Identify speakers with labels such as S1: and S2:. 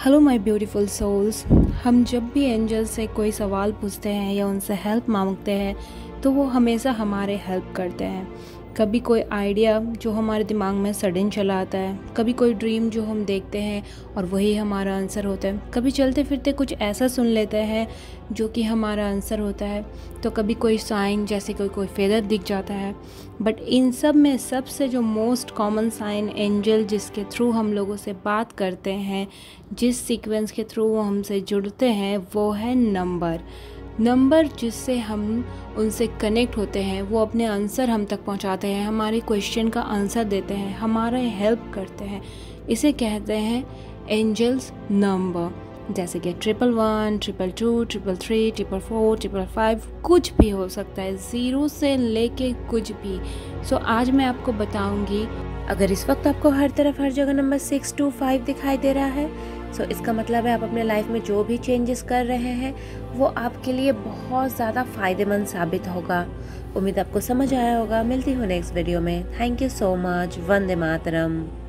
S1: Hello my beautiful souls. हम जब भी एंजल से कोई सवाल पूछते हैं या उनसे हेल्प मांगते हैं तो वो हमेशा हमारे हेल्प करते हैं। कभी कोई आइडिया जो हमारे दिमाग में सडन चला आता है, कभी कोई ड्रीम जो हम देखते हैं और वही हमारा आंसर होता है, कभी चलते फिरते कुछ ऐसा सुन लेते हैं जो कि हमारा आंसर होता है, तो कभी कोई साइन जैसे कोई फेदर दिख जाता है। बट इन सब में सबसे जो मोस्ट कॉमन साइन एंजल जिसके थ्रू हम लोगों से बात करते हैं, जिस सीक्वेंस के थ्रू वो हमसे जुड़ते हैं, वो है नंबर जिससे हम उनसे कनेक्ट होते हैं। वो अपने आंसर हम तक पहुंचाते हैं, हमारे क्वेश्चन का आंसर देते हैं, हमारा हेल्प करते हैं। इसे कहते हैं एंजल्स नंबर, जैसे कि 111, 222, 333, 444, 555, कुछ भी हो सकता है, ज़ीरो से लेके कुछ भी। सो आज मैं आपको बताऊंगी, अगर इस वक्त आपको हर तरफ हर जगह नंबर 625 दिखाई दे रहा है, सो इसका मतलब है आप अपने लाइफ में जो भी चेंजेस कर रहे हैं वो आपके लिए बहुत ज़्यादा फ़ायदेमंद साबित होगा। उम्मीद आपको समझ आया होगा। मिलती हूँ नेक्स्ट वीडियो में। Thank you so much. वंदे मातरम।